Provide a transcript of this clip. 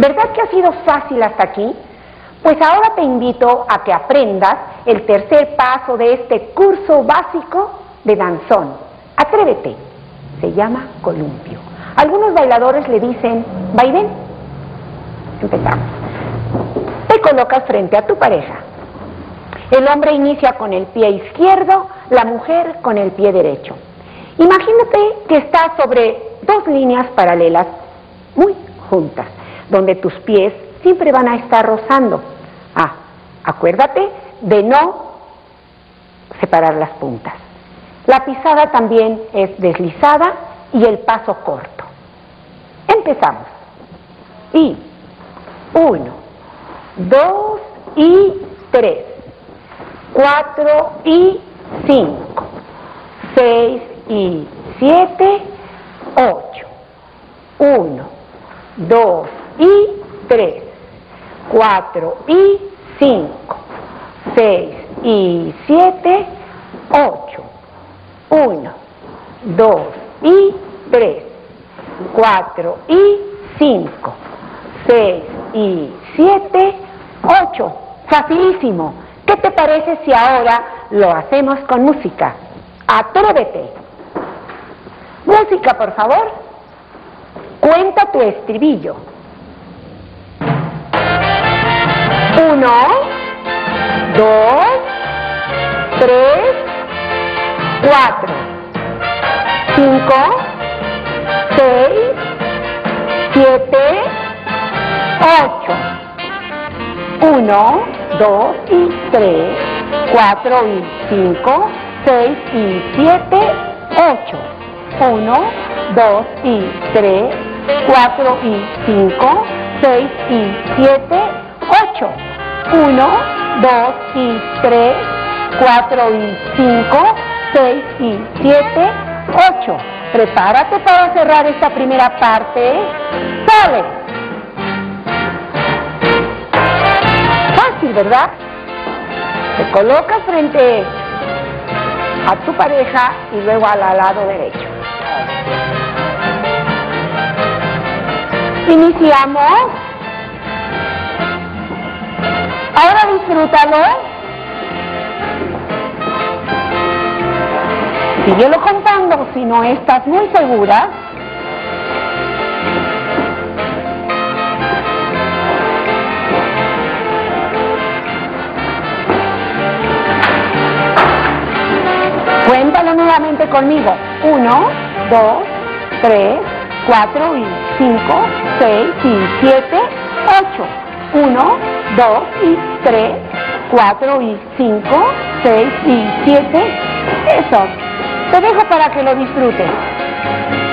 ¿Verdad que ha sido fácil hasta aquí? Pues ahora te invito a que aprendas el tercer paso de este curso básico de danzón. Atrévete. Se llama columpio. Algunos bailadores le dicen vaivén. Empezamos. Te colocas frente a tu pareja. El hombre inicia con el pie izquierdo, la mujer con el pie derecho. Imagínate que estás sobre dos líneas paralelas muy juntas, donde tus pies siempre van a estar rozando. Acuérdate de no separar las puntas. La pisada también es deslizada y el paso corto. Empezamos. Y 1, 2 y 3, 4 y 5, 6 y 7, 8. 1, 2 y 3, 4 y 5, 6 y 7, 8. 1, 2 y 3, 4 y 5, 6 y 7, 8. Facilísimo. ¿Qué te parece si ahora lo hacemos con música? Atrévete. Música, por favor. Cuenta tu estribillo. 1, 2, 3, 4, 5, 6, 7, 8. 1, 2 y 3, 4 y 5, 6 y 7, 8. 1, 2 y 3, 4 y 5, 6 y 7, 8. 1, 2 y 3, 4 y 5, 6 y 7, 8. Prepárate para cerrar esta primera parte. ¡Sale! Fácil, ¿verdad? Te colocas frente a tu pareja y luego al lado derecho. Iniciamos. Ahora disfrútalo. Síguelo contando si no estás muy segura. Cuéntalo nuevamente conmigo. 1, 2, 3, 4 y 5, 6 y 7, 8. 1, 2 y 3, 4 y 5, 6 y 7. Eso. Te dejo para que lo disfrutes.